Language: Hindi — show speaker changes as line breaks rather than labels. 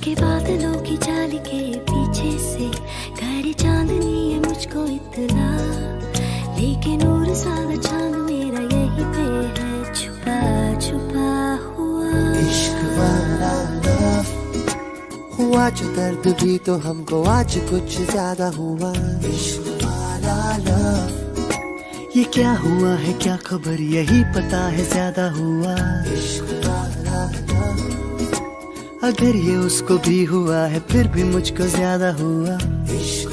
के बादलों की जाली के पीछे से खड़ी चांदनी है मुझको इतना, लेकिन नूर सारा चांद मेरा यहीं पे है छुपा छुपा हुआ।
इश्क वाला लव हुआ जो दर्द भी तो हमको आज कुछ ज्यादा हुआ। इश्क वाला लव
ये क्या हुआ है क्या खबर यही पता है ज्यादा हुआ।
इश्क वाला लव
अगर ये उसको भी हुआ है फिर भी मुझको ज्यादा हुआ।
इश्क